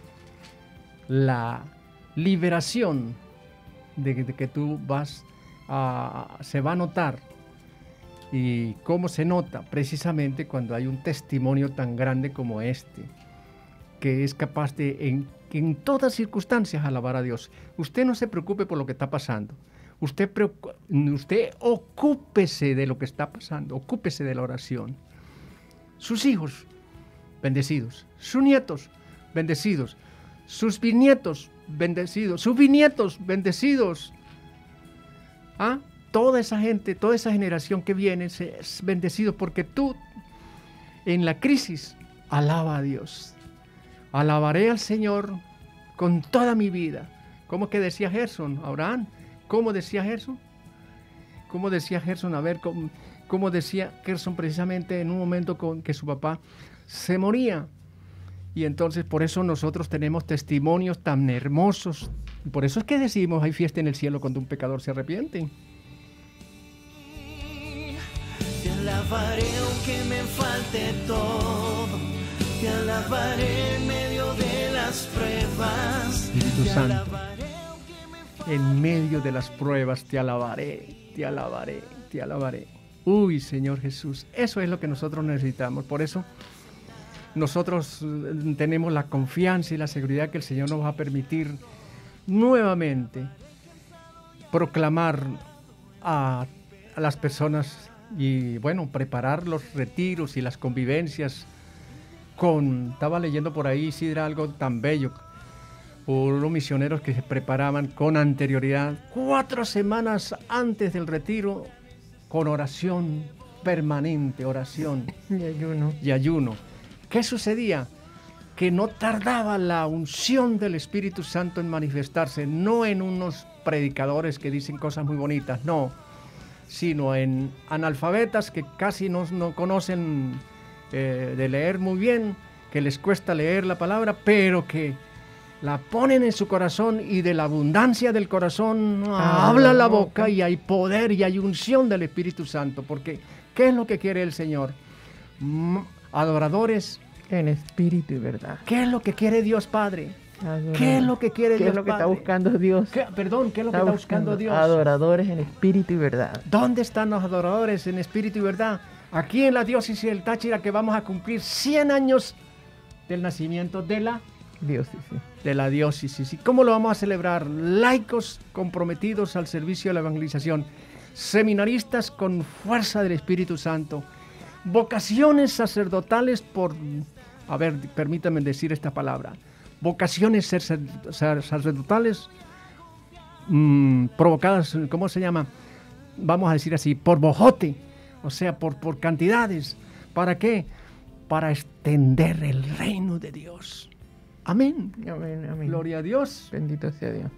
la liberación de, de que tú vas a, se va a notar. Y cómo se nota precisamente cuando hay un testimonio tan grande como este, que es capaz de en, en todas circunstancias alabar a Dios. Usted no se preocupe por lo que está pasando. Usted, usted ocúpese de lo que está pasando, ocúpese de la oración. Sus hijos, bendecidos. Sus nietos, bendecidos. Sus bisnietos, bendecidos. Sus bisnietos, bendecidos. ¿Ah? Toda esa gente, toda esa generación que viene es bendecido, porque tú en la crisis alaba a Dios. Alabaré al Señor con toda mi vida. ¿Cómo que decía Gerson, Abraham? ¿Cómo decía Gerson? ¿Cómo decía Gerson? A ver, ¿cómo, cómo decía Gerson precisamente en un momento con que su papá se moría? Y entonces por eso nosotros tenemos testimonios tan hermosos. Y por eso es que decimos, hay fiesta en el cielo cuando un pecador se arrepiente. Te alabaré aunque me falte todo, te alabaré en medio de las pruebas. Espíritu te Santo, alabaré aunque me falte... en medio de las pruebas te alabaré, te alabaré, te alabaré. Uy, Señor Jesús, eso es lo que nosotros necesitamos. Por eso nosotros tenemos la confianza y la seguridad que el Señor nos va a permitir nuevamente proclamar a, a las personas y, bueno, preparar los retiros y las convivencias con, estaba leyendo por ahí, Isidra, algo tan bello, por unos misioneros que se preparaban con anterioridad, cuatro semanas antes del retiro, con oración permanente, oración y ayuno. Y ayuno. ¿Qué sucedía? Que no tardaba la unción del Espíritu Santo en manifestarse, no en unos predicadores que dicen cosas muy bonitas, no, sino en analfabetas que casi no, no conocen eh, de leer muy bien, que les cuesta leer la palabra, pero que la ponen en su corazón y de la abundancia del corazón ah, habla la boca, boca y hay poder y hay unción del Espíritu Santo, porque ¿qué es lo que quiere el Señor? Adoradores en espíritu y verdad. ¿Qué es lo que quiere Dios Padre? Adoradores. ¿Qué es lo que quiere ¿Qué Dios es lo que Padre? está buscando Dios? ¿Qué? Perdón, ¿qué es lo está que está buscando, buscando Dios? Adoradores en espíritu y verdad. ¿Dónde están los adoradores en espíritu y verdad? Aquí en la diócesis del Táchira, que vamos a cumplir cien años del nacimiento de la diócesis. De la diócesis. ¿Y cómo lo vamos a celebrar? Laicos comprometidos al servicio de la evangelización, seminaristas con fuerza del Espíritu Santo, vocaciones sacerdotales por, a ver, permítanme decir esta palabra, vocaciones sacerdotales mmm, provocadas, ¿cómo se llama? Vamos a decir así, por bojote, o sea, por, por cantidades. ¿Para qué? Para extender el reino de Dios. Amén. Amén, amén. Gloria a Dios. Bendito sea Dios.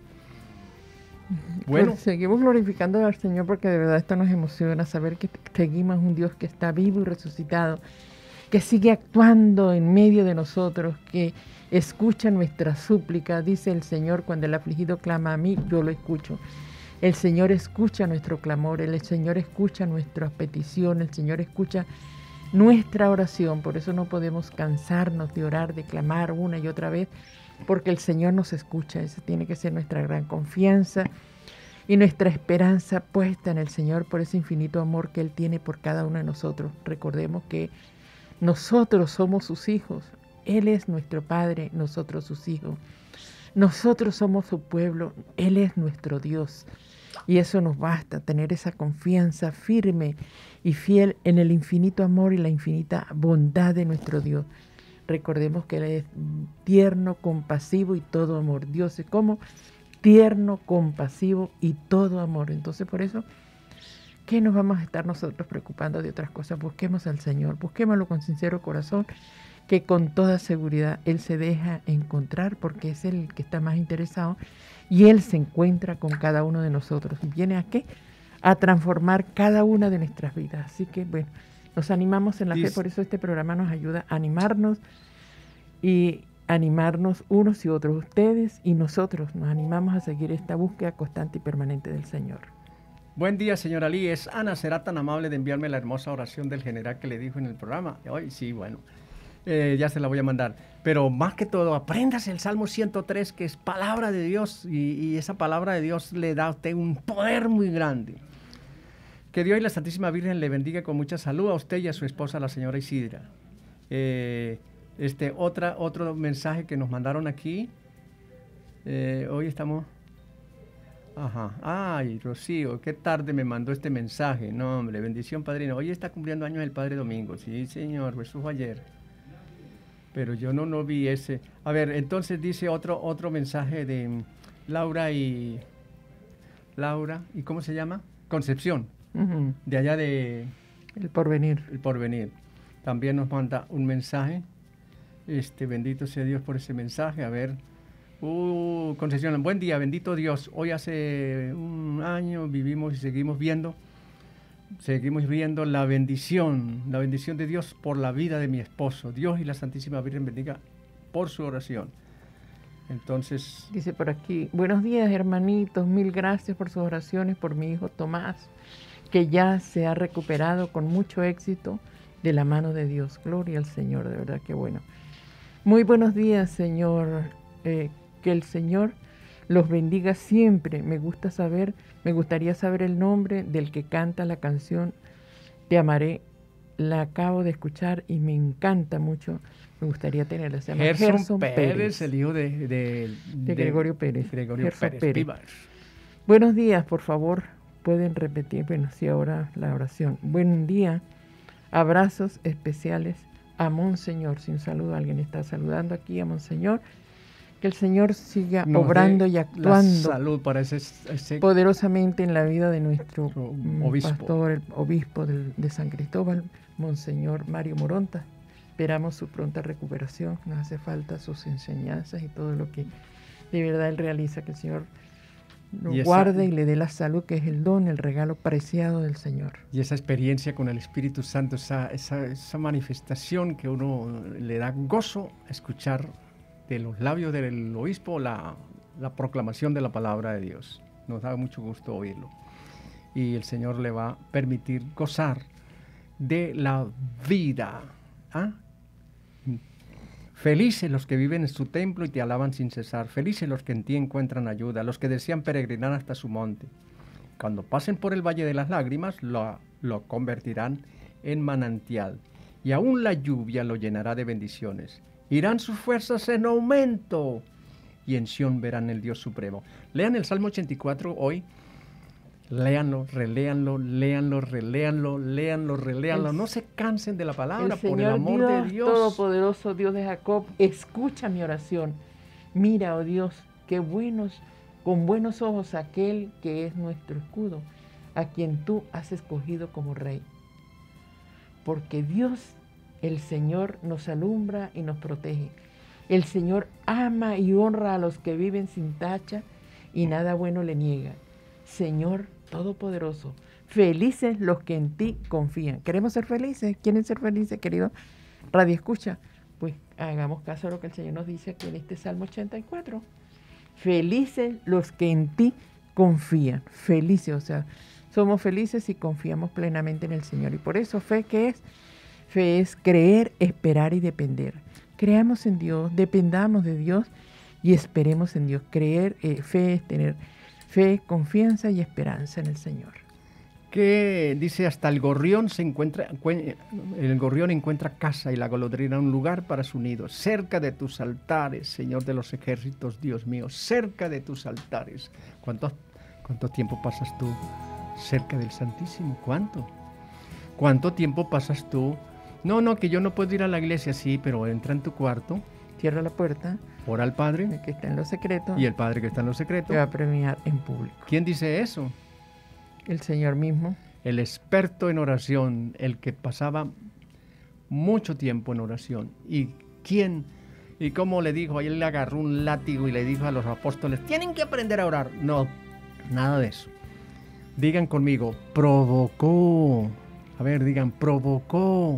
Bueno, pues seguimos glorificando al Señor porque de verdad esto nos emociona, saber que seguimos un Dios que está vivo y resucitado, que sigue actuando en medio de nosotros, que escucha nuestra súplica. Dice el Señor, cuando el afligido clama a mí, yo lo escucho. El Señor escucha nuestro clamor, el Señor escucha nuestras peticiones, el Señor escucha nuestra oración. Por eso no podemos cansarnos de orar, de clamar una y otra vez, porque el Señor nos escucha. Esa tiene que ser nuestra gran confianza y nuestra esperanza puesta en el Señor por ese infinito amor que Él tiene por cada uno de nosotros. Recordemos que nosotros somos sus hijos, Él es nuestro Padre, nosotros sus hijos. Nosotros somos su pueblo, Él es nuestro Dios. Y eso nos basta, tener esa confianza firme y fiel en el infinito amor y la infinita bondad de nuestro Dios. Recordemos que Él es tierno, compasivo y todo amor. Dios es como tierno, compasivo y todo amor. Entonces, por eso, ¿qué nos vamos a estar nosotros preocupando de otras cosas? Busquemos al Señor, busquémoslo con sincero corazón, que con toda seguridad Él se deja encontrar, porque es el que está más interesado y Él se encuentra con cada uno de nosotros. ¿Viene a qué? A transformar cada una de nuestras vidas. Así que, bueno, nos animamos en la Dice, fe, por eso este programa nos ayuda a animarnos y animarnos unos y otros, ustedes y nosotros. Nos animamos a seguir esta búsqueda constante y permanente del Señor. Buen día, señora Lee. Es Ana, será tan amable de enviarme la hermosa oración del general que le dijo en el programa. Hoy sí, bueno. Eh, ya se la voy a mandar, pero más que todo apréndase el Salmo ciento tres, que es palabra de Dios, y, y esa palabra de Dios le da a usted un poder muy grande. Que Dios y la Santísima Virgen le bendiga con mucha salud a usted y a su esposa, la señora Isidra. Eh, este otra, otro mensaje que nos mandaron aquí, eh, hoy estamos... Ajá, ay, Rocío, qué tarde me mandó este mensaje. No, hombre, bendición, padrino. Hoy está cumpliendo años el Padre Domingo. Sí, señor, eso fue ayer. Pero yo no, no vi ese. A ver, entonces dice otro, otro mensaje de Laura y... Laura, ¿y cómo se llama? Concepción, uh-huh. De allá de... El Porvenir. El Porvenir. También nos manda un mensaje. Este, bendito sea Dios por ese mensaje. A ver... Uh, Concepción, buen día, bendito Dios. Hoy hace un año vivimos y seguimos viendo... Seguimos viendo la bendición, la bendición de Dios por la vida de mi esposo. Dios y la Santísima Virgen bendiga por su oración. Entonces... Dice por aquí, buenos días hermanitos, mil gracias por sus oraciones por mi hijo Tomás, que ya se ha recuperado con mucho éxito de la mano de Dios. Gloria al Señor, de verdad que bueno. Muy buenos días, Señor, eh, que el Señor los bendiga siempre. Me gusta saber, me gustaría saber el nombre del que canta la canción Te amaré. La acabo de escuchar y me encanta mucho. Me gustaría tenerla. Se llama Gerson, Gerson Pérez, Pérez, el hijo de, de, de, de Gregorio Pérez. Gregorio Pérez. Pérez. Buenos días, por favor, pueden repetir, bueno, sí, ahora la oración. Buen día, abrazos especiales a Monseñor. Sin saludo, alguien está saludando aquí a Monseñor. Que el Señor siga Nos obrando y actuando salud para ese, ese poderosamente en la vida de nuestro obispo. pastor, el obispo de, de San Cristóbal, Monseñor Mario Moronta. Esperamos su pronta recuperación. Nos hace falta sus enseñanzas y todo lo que de verdad él realiza. Que el Señor lo y guarde esa, y le dé la salud, que es el don, el regalo preciado del Señor. Y esa experiencia con el Espíritu Santo, esa, esa, esa manifestación que uno le da gozo a escuchar de los labios del obispo la, la proclamación de la palabra de Dios. Nos da mucho gusto oírlo. Y el Señor le va a permitir gozar de la vida. ¿Ah? Felices los que viven en su templo y te alaban sin cesar. Felices los que en ti encuentran ayuda, los que desean peregrinar hasta su monte. Cuando pasen por el valle de las lágrimas, lo, lo convertirán en manantial. Y aún la lluvia lo llenará de bendiciones. Irán sus fuerzas en aumento y en Sión verán el Dios supremo. Lean el Salmo ochenta y cuatro hoy. Léanlo, reléanlo, léanlo, reléanlo, léanlo, reléanlo. El, no se cansen de la palabra, por el amor Dios, de Dios. Todopoderoso Dios de Jacob, escucha mi oración. Mira, oh Dios, qué buenos, con buenos ojos aquel que es nuestro escudo, a quien tú has escogido como rey. Porque Dios, el Señor, nos alumbra y nos protege. El Señor ama y honra a los que viven sin tacha y nada bueno le niega. Señor Todopoderoso, felices los que en ti confían. ¿Queremos ser felices? ¿Quieren ser felices, queridos radio escucha, pues hagamos caso a lo que el Señor nos dice aquí en este Salmo ochenta y cuatro. Felices los que en ti confían, felices, o sea, somos felices si confiamos plenamente en el Señor. Y por eso fe, ¿qué es? Fe es creer, esperar y depender. Creamos en Dios, dependamos de Dios y esperemos en Dios. Creer, eh, fe es tener fe, confianza y esperanza en el Señor. Que dice, hasta el gorrión se encuentra, el gorrión encuentra casa y la golondrina un lugar para su nido. Cerca de tus altares, Señor de los ejércitos, Dios mío, cerca de tus altares. ¿Cuánto, cuánto tiempo pasas tú cerca del Santísimo? ¿Cuánto? ¿Cuánto tiempo pasas tú? No, no, que yo no puedo ir a la iglesia, sí, pero entra en tu cuarto. Cierra la puerta. Ora al Padre. El que está en lo secreto. Y el Padre que está en lo secreto. Te va a premiar en público. ¿Quién dice eso? El Señor mismo. El experto en oración, el que pasaba mucho tiempo en oración. ¿Y quién? ¿Y cómo le dijo? Ahí él le agarró un látigo y le dijo a los apóstoles, tienen que aprender a orar. No, nada de eso. Digan conmigo, provocó. A ver, digan, provocó.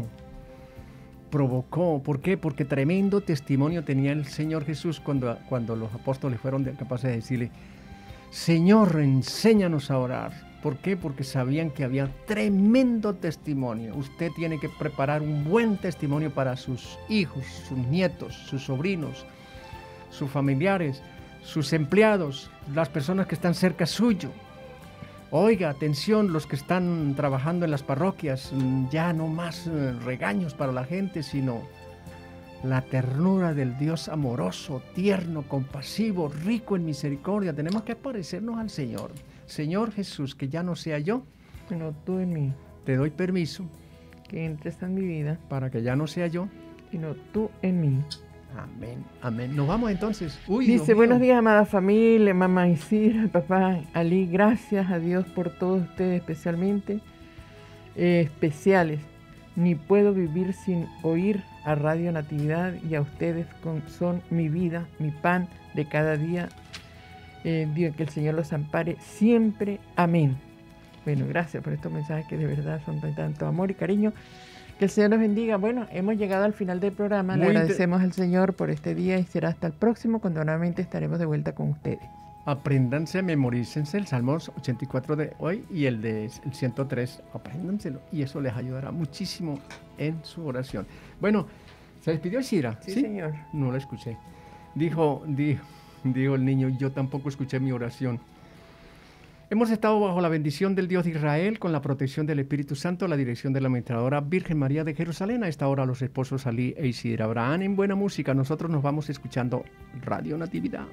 Provocó. ¿Por qué? Porque tremendo testimonio tenía el Señor Jesús cuando, cuando los apóstoles fueron capaces de decirle, Señor, enséñanos a orar. ¿Por qué? Porque sabían que había tremendo testimonio. Usted tiene que preparar un buen testimonio para sus hijos, sus nietos, sus sobrinos, sus familiares, sus empleados, las personas que están cerca suyo. Oiga, atención, los que están trabajando en las parroquias, ya no más regaños para la gente, sino la ternura del Dios amoroso, tierno, compasivo, rico en misericordia. Tenemos que parecernos al Señor. Señor Jesús, que ya no sea yo, sino tú en mí. Te doy permiso que entres en mi vida, para que ya no sea yo, sino tú en mí. Amén, amén. Nos vamos entonces. Uy, dice, buenos días, amada familia, mamá Isidra, papá Ali, gracias a Dios por todos ustedes especialmente, eh, especiales. Ni puedo vivir sin oír a Radio Natividad y a ustedes con, son mi vida, mi pan de cada día. Eh, Dios, que el Señor los ampare siempre. Amén. Bueno, gracias por estos mensajes que de verdad son de tanto amor y cariño. Que el Señor nos bendiga. Bueno, hemos llegado al final del programa. Le agradecemos al Señor por este día y será hasta el próximo cuando nuevamente estaremos de vuelta con ustedes. Apréndanse, memorícense el Salmo ochenta y cuatro de hoy y el de el ciento tres. Apréndanselo y eso les ayudará muchísimo en su oración. Bueno, ¿se despidió Isidra? Sí, ¿sí? Señor. No la escuché. Dijo, dijo, dijo el niño, yo tampoco escuché mi oración. Hemos estado bajo la bendición del Dios de Israel, con la protección del Espíritu Santo, la dirección de la administradora Virgen María de Jerusalén. A esta hora los esposos Ali e Isidra Abraham en buena música. Nosotros nos vamos escuchando Radio Natividad.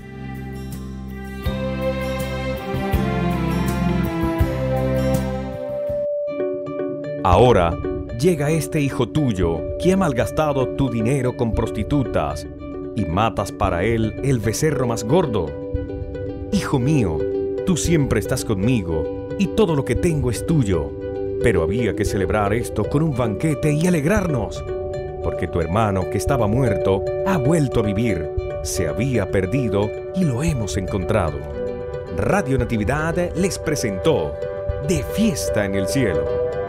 Ahora llega este hijo tuyo que ha malgastado tu dinero con prostitutas y matas para él el becerro más gordo. Hijo mío, tú siempre estás conmigo y todo lo que tengo es tuyo. Pero había que celebrar esto con un banquete y alegrarnos, porque tu hermano que estaba muerto ha vuelto a vivir, se había perdido y lo hemos encontrado. Radio Natividad les presentó De Fiesta en el Cielo.